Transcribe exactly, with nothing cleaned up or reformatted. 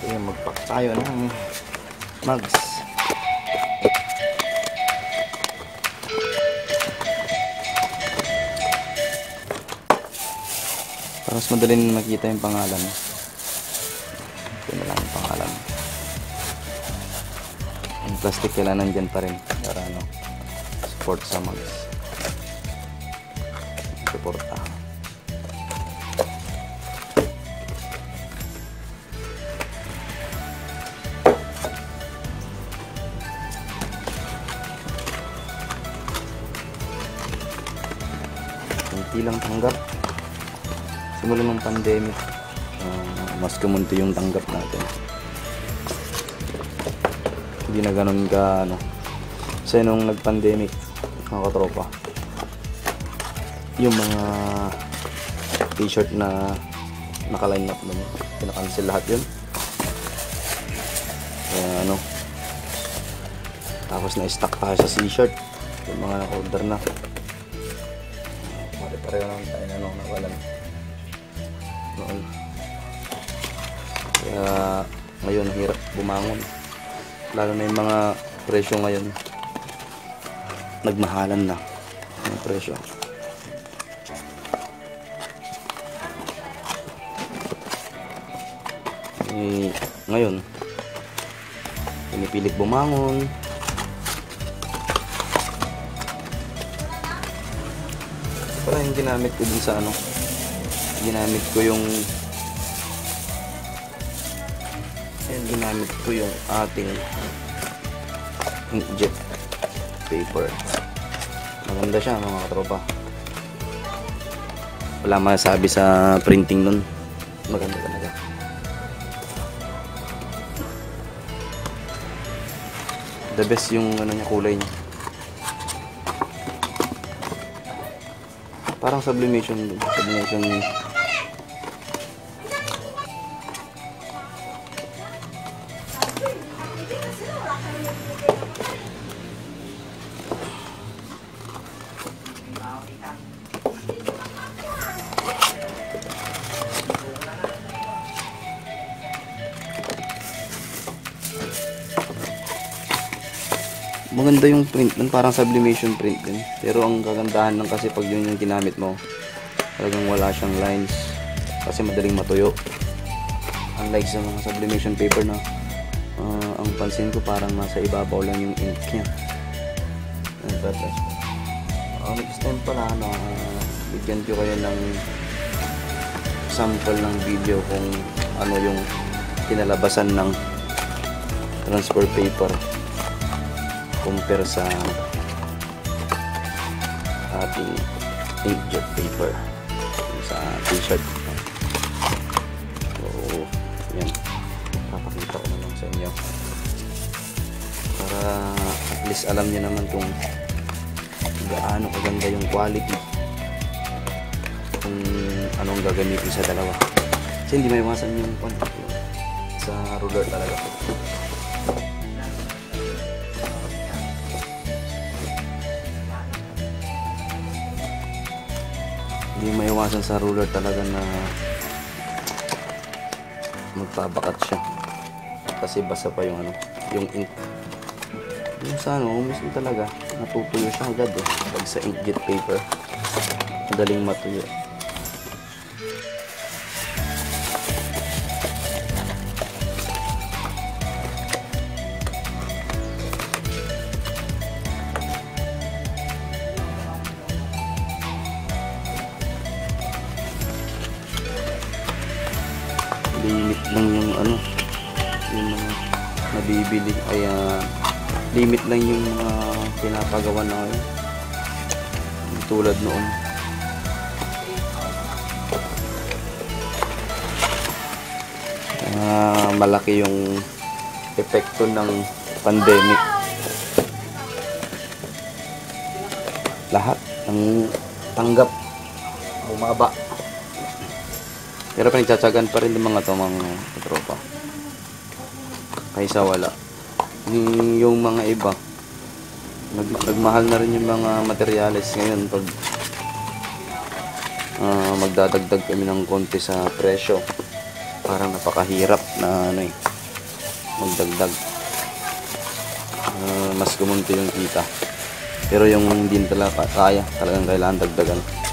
Okay, mag-pack tayo ng mugs. Para mas madaling makita yung pangalan. Ito na lang yung pangalan. Yung plastic kailangan nandyan pa rin para ano, support sa mugs. Suporta. Kunti lang tanggap. Simula ng pandemic, uh, mas kumunti yung tanggap natin. Hindi na ganun ka ano. Kasi nung nag-pandemic, mga katropa, yung mga t-shirt na naka-line up nun, pinakancel lahat yun. Kaya ano, tapos na-stock tayo sa t-shirt, yung mga naka-order na. Pare-pareho lang tayo na nung nawalan noon. Kaya ngayon hirap bumangon, lalo na yung mga presyo ngayon, nagmahalan na yung presyo. Eh, ngayon pinipilit bumangon. Parang yung ginamit ko dun sa ano, ginamit ko yung ayun, ginamit ko yung ating inkjet paper. Maganda siya mga katropa, wala masasabi sa printing nun, maganda talaga. The best yung ano niya, kulay niya, parang sublimation din, sublimation. Maganda yung print nun, parang sublimation print din. Pero ang kagandahan lang kasi pag yun yung ginamit mo, talagang wala siyang lines kasi madaling matuyo. Unlike sa mga sublimation paper na uh, ang pansin ko parang nasa ibabaw lang yung ink niya. But uh, next time pala na uh, bigyan ko kayo ng sample ng video kung ano yung kinalabasan ng transfer paper compare sa ating inkjet paper sa t-shirt. So yan, papakita ko na lang sa inyo para at least alam niyo naman kung gaano kaganda yung quality, kung anong gagamitin sa dalawa. Kasi hindi maiwasan yung sa ruler talaga. Hindi maiwasan sa ruler talaga na magpabakat siya kasi basa pa yung ano, yung ink. Yung sa ano, mismo talaga natutuyo siya agad eh. Pag sa inkjet paper, madaling matuyo. Limit lang yung ano, yung mga nabibili, ay uh, limit lang yung mga pinapagawa na ngayon, tulad noon. Uh, malaki yung epekto ng pandemic. Lahat ng tanggap bumaba. Pero pinagtsatsagan pa rin ng mga to mga tropa. Kaysa wala. Yung mga iba, nag nagmahal na rin yung mga materyales ngayon pag uh, magdadagdag kami ng konti sa presyo. Parang napakahirap na ano eh. magdagdag. Uh, mas kumunti yung kita. Pero yung hindi talaga kaya, talagang kailangan dagdagan.